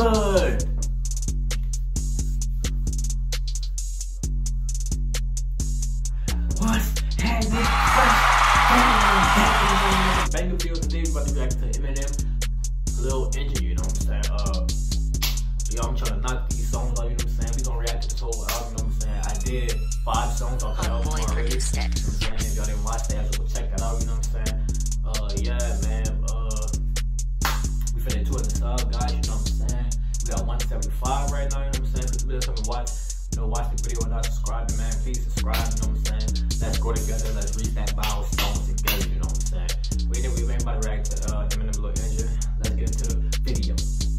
good? What's happening? Back in the video today, we're about to react to Eminem, Lil Injury, you know what I'm saying? Yo, I'm trying to knock these songs out, you know what I'm saying? We gonna react to this whole album, you know what I'm saying? I did 5 songs off the album already, you know what I'm saying? If y'all didn't watch that, so go check that out, you know what I'm saying? Yeah, man, we finna do it this up, guys, you know what I'm saying? We got 175 right now, you know what I'm saying? If you come and watch, watch the video and not subscribing, man, please subscribe, you know what I'm saying? Let's go together, let's reach that milestone together, you know what I'm saying? We ain't about to react to Eminem, Lil Injury. Let's get into the video.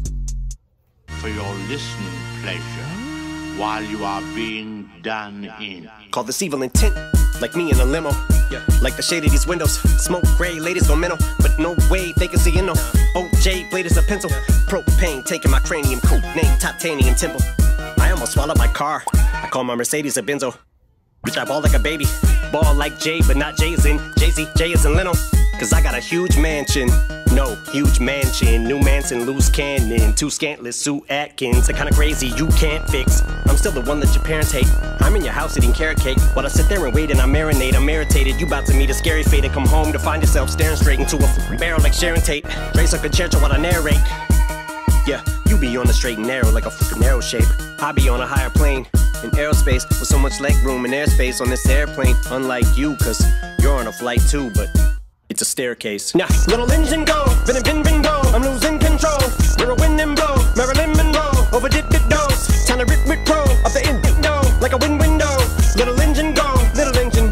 For your listening pleasure, while you are being done in. Call this evil intent, like me in a limo. Like the shade of these windows, smoke gray, ladies go mental, but no way they can see in no. OJ blade is a pencil, propane taking my cranium, coat name titanium temple. I almost swallowed my car. I call my Mercedes a Benzo. Bitch, I ball like a baby, ball like Jay, but not Jay is in Jay-Z, Jay is in Leno. Cause I got a huge mansion, no, huge mansion, new Manson, loose cannon, 2 scantless, Sue Atkins, the kind of crazy you can't fix. I'm still the one that your parents hate. I'm in your house eating carrot cake, while I sit there and wait and I marinate. I'm irritated, you about to meet a scary fate and come home to find yourself staring straight into a barrel like Sharon Tate. Race a concerto while I narrate. Yeah, you be on the straight and narrow like a fucking narrow shape. I be on a higher plane, in aerospace, with so much leg room and airspace on this airplane. Unlike you, cause you're on a flight too, but it's a staircase. Now, little engine go, bin go, I'm losing control. You're a wind and blow, Marilyn Monroe, overdid the dose. Time to rip pro, up the end window, like a wind window. Little engine go, little engine.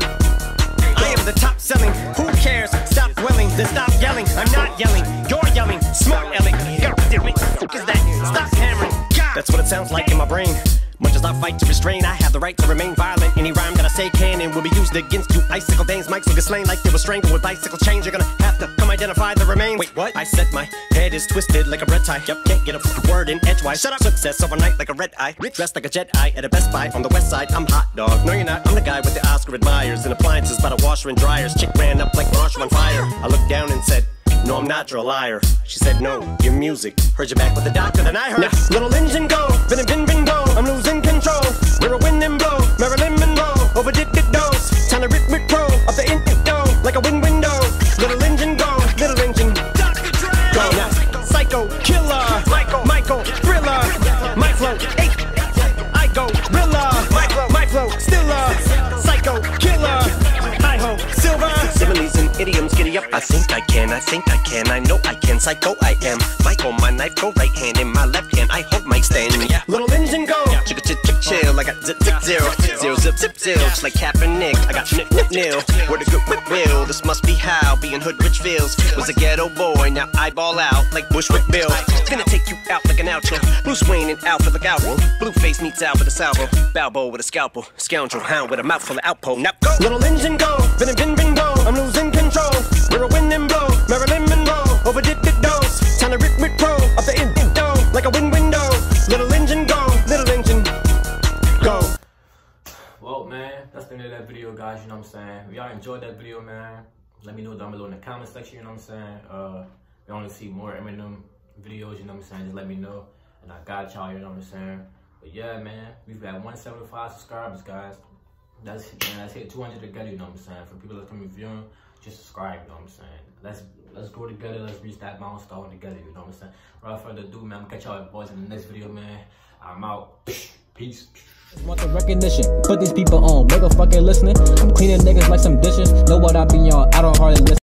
I am the top selling, who cares? Stop dwelling, then stop yelling. I'm not yelling, you're yelling, smart Ellie. God damn it, what is that? Stop hammering. God. That's what it sounds like in my brain. Much as I fight to restrain, I have the right to remain violent. Any rhyme that I say can and will be used against you. Icicle veins, mics will get slain like they were strangled with bicycle chains. You're gonna have to come identify the remains. Wait, what? I said my head is twisted like a red tie. Yep, can't get a fucking word in edgewise. Shut up. Success overnight like a red eye. Dressed like a Jedi at a Best Buy on the west side. I'm hot dog. No, you're not. I'm the guy with the Oscar admirers and appliances by the washer and dryers. Chick ran up like Marshall on fire. I looked down and said, no, I'm not, you're a liar. She said, no, your music. Heard you back with the doctor, then I heard. Now, little engine go, bin go, I'm losing control. We're a wind and blow, Marilyn Monroe, overdid the dose. Time to rip pro, up the end window, like a wind window. Little engine go, little engine go. Now, psycho, killer, Michael, thriller, my flow, I go, thriller, my flow, stiller, psycho, killer, hi-ho, silver. Similes and idioms, giddy up. I think I can, I know I can. Psycho, I am. Michael, my knife go right hand in my left hand. I hold my stand. Yeah. Little engine go. Chicka chick chick chill. I got zip zero zip zip. Just like Kaepernick. I got nil. Where the good whip will. This must be how being hood rich feels. Was a ghetto boy, now I ball out like Bushwick Bill. Gonna take you out like an outro. Bruce Wayne and Alfred the Gallo. Blueface meets out with a salvo. Balbo with a scalpel. Scoundrel hound with a mouthful of outpo. Now go. Little engine go. Bin go. I'm losing control. We're a wind and blow, Marilyn Monroe, overdid the dose. Time to rip pro, up the end window, like a wind window. Little engine go, go. Well, man, that's the end of that video, guys, you know what I'm saying? If y'all enjoyed that video, man, let me know down below in the comment section, you know what I'm saying? If you want to see more Eminem videos, you know what I'm saying, just let me know. And I got y'all, you know what I'm saying? But yeah, man, we've got 175 subscribers, guys. Let's hit 200 together, you know what I'm saying? For people that come reviewing, just subscribe, you know what I'm saying? Let's go together, let's reach that milestone together, you know what I'm saying? Without further ado, man, I'm gonna catch y'all boys in the next video, man. I'm out. Peace. Want the recognition, put these people on, make a fucking listening. I'm cleaning niggas like some dishes, know what I be on, I don't hardly listen.